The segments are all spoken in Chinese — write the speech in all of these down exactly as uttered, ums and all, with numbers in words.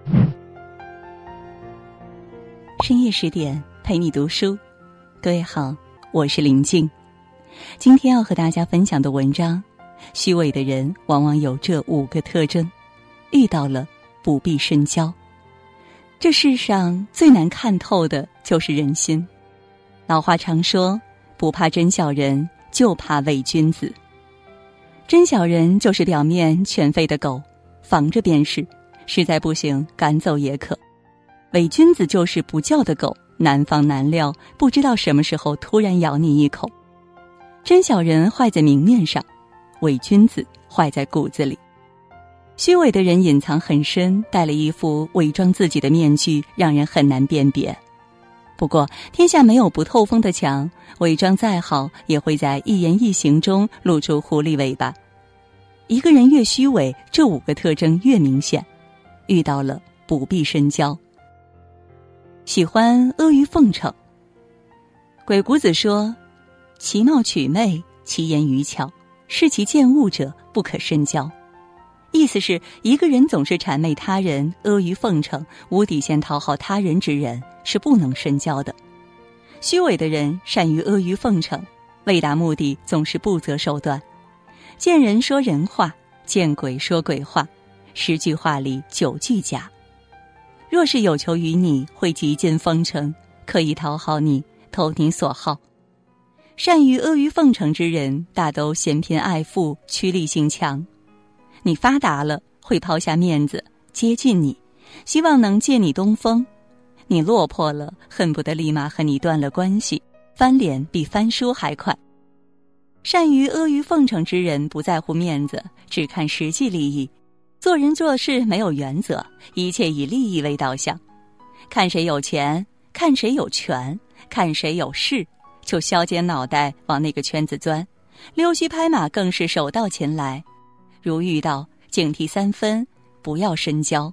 深夜十点陪你读书，各位好，我是林静。今天要和大家分享的文章，虚伪的人往往有这五个特征，遇到了不必深交。这世上最难看透的就是人心。老话常说，不怕真小人，就怕伪君子。真小人就是表面全吠的狗，防着便是，实在不行赶走也可。伪君子就是不叫的狗，难防难料，不知道什么时候突然咬你一口。真小人坏在明面上，伪君子坏在骨子里。虚伪的人隐藏很深，戴了一副伪装自己的面具，让人很难辨别。不过天下没有不透风的墙，伪装再好也会在一言一行中露出狐狸尾巴。一个人越虚伪，这五个特征越明显，遇到了不必深交。喜欢阿谀奉承。鬼谷子说，其貌取媚，其言愚巧，视其见物者不可深交。意思是，一个人总是谄媚他人，阿谀奉承，无底线讨好他人之人是不能深交的。虚伪的人善于阿谀奉承，为达目的总是不择手段。见人说人话，见鬼说鬼话，十句话里九句假。若是有求于你，会极尽奉承，刻意讨好你，投你所好。善于阿谀奉承之人，大都嫌贫爱富，趋利性强。你发达了，会抛下面子接近你，希望能借你东风；你落魄了，恨不得立马和你断了关系，翻脸比翻书还快。善于阿谀奉承之人不在乎面子，只看实际利益，做人做事没有原则，一切以利益为导向。看谁有钱，看谁有权，看谁有势，就削尖脑袋往那个圈子钻，溜须拍马更是手到擒来。如遇到，警惕三分，不要深交。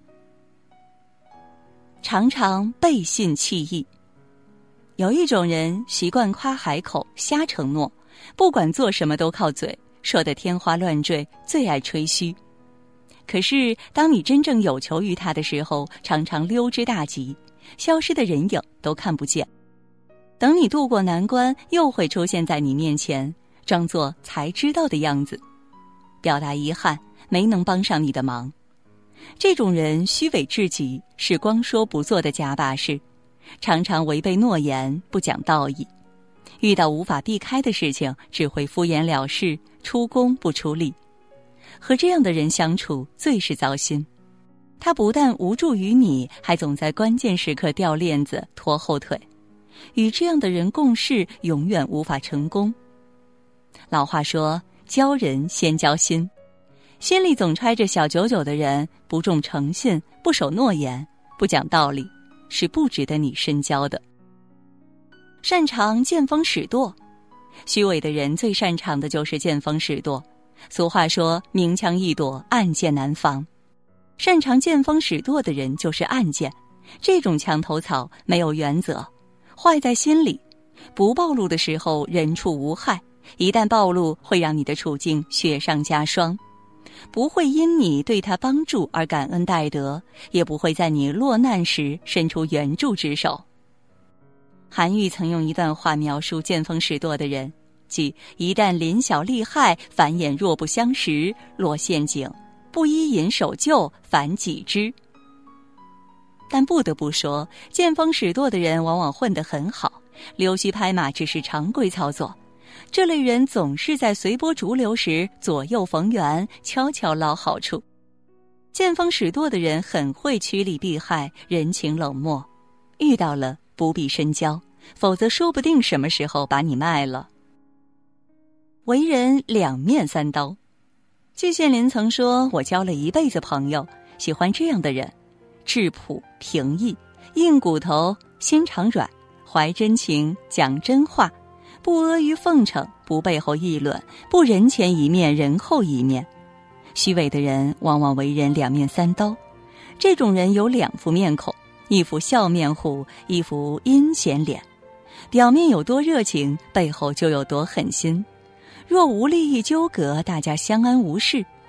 常常背信弃义。有一种人习惯夸海口，瞎承诺，不管做什么都靠嘴，说得天花乱坠，最爱吹嘘。可是当你真正有求于他的时候，常常溜之大吉，消失的人影都看不见。等你渡过难关，又会出现在你面前，装作才知道的样子，表达遗憾，没能帮上你的忙。这种人虚伪至极，是光说不做的假把式，常常违背诺言，不讲道义。遇到无法避开的事情，只会敷衍了事，出工不出力。和这样的人相处最是糟心，他不但无助于你，还总在关键时刻掉链子拖后腿。与这样的人共事，永远无法成功。老话说，交人先交心，心里总揣着小九九的人，不重诚信，不守诺言，不讲道理，是不值得你深交的。擅长见风使舵。虚伪的人最擅长的就是见风使舵。俗话说，明枪易躲，暗箭难防。擅长见风使舵的人就是暗箭，这种墙头草没有原则，坏在心里。不暴露的时候人畜无害，一旦暴露，会让你的处境雪上加霜。不会因你对他帮助而感恩戴德，也不会在你落难时伸出援助之手。韩愈曾用一段话描述见风使舵的人，即一旦临小利害，繁衍若不相识，落陷阱，不依引守旧，反己之。但不得不说，见风使舵的人往往混得很好，溜须拍马只是常规操作。这类人总是在随波逐流时左右逢源，悄悄捞好处。见风使舵的人很会趋利避害，人情冷漠，遇到了不必深交，否则说不定什么时候把你卖了。为人两面三刀。季羡林曾说，我交了一辈子朋友，喜欢这样的人，质朴平易，硬骨头，心肠软，怀真情，讲真话，不阿谀奉承，不背后议论，不人前一面人后一面。虚伪的人往往为人两面三刀，这种人有两副面孔，一副笑面虎，一副阴险脸，表面有多热情，背后就有多狠心。若无利益纠葛，大家相安无事；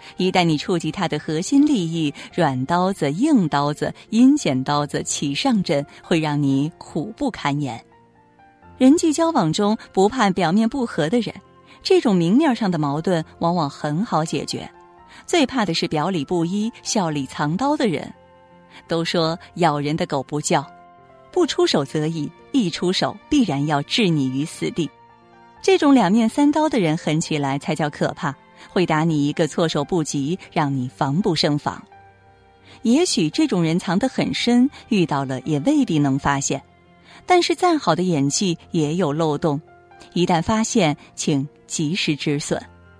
一旦你触及他的核心利益，软刀子、硬刀子、阴险刀子齐上阵，会让你苦不堪言。人际交往中不怕表面不和的人，这种明面上的矛盾往往很好解决，最怕的是表里不一、笑里藏刀的人。都说咬人的狗不叫，不出手则已，一出手必然要置你于死地。这种两面三刀的人狠起来才叫可怕，会打你一个措手不及，让你防不胜防。也许这种人藏得很深，遇到了也未必能发现，但是再好的演技也有漏洞，一旦发现，请及时止损。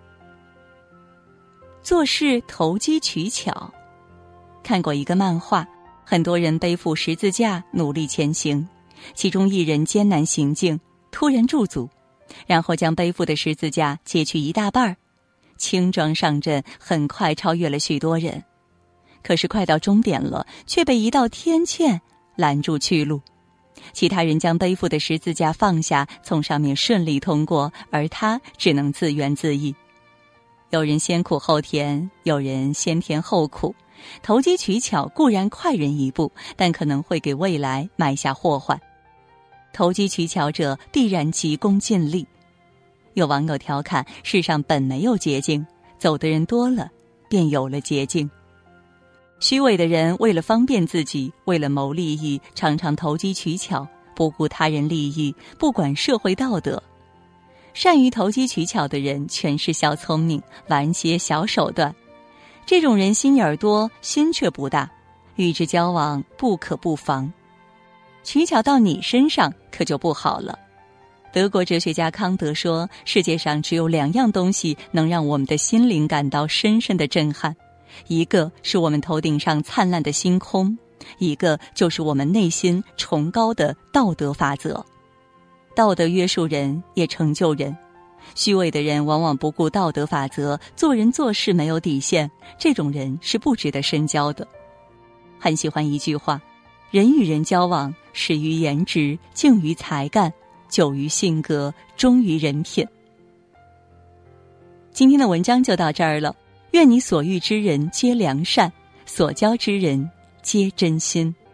做事投机取巧。看过一个漫画，很多人背负十字架努力前行，其中一人艰难行进，突然驻足，然后将背负的十字架截去一大半，轻装上阵，很快超越了许多人。可是快到终点了，却被一道天堑拦住去路。其他人将背负的十字架放下，从上面顺利通过，而他只能自怨自艾。有人先苦后甜，有人先甜后苦。投机取巧固然快人一步，但可能会给未来埋下祸患。投机取巧者必然急功近利。有网友调侃，世上本没有捷径，走的人多了，便有了捷径。虚伪的人为了方便自己，为了谋利益，常常投机取巧，不顾他人利益，不管社会道德。善于投机取巧的人全是小聪明，玩些小手段。这种人心眼儿多，心却不大，与之交往不可不防。取巧到你身上可就不好了。德国哲学家康德说，世界上只有两样东西能让我们的心灵感到深深的震撼，一个是我们头顶上灿烂的星空，一个就是我们内心崇高的道德法则。道德约束人，也成就人。虚伪的人往往不顾道德法则，做人做事没有底线，这种人是不值得深交的。很喜欢一句话，人与人交往，始于颜值，敬于才干，久于性格，忠于人品。今天的文章就到这儿了，愿你所遇之人皆良善，所交之人皆真心。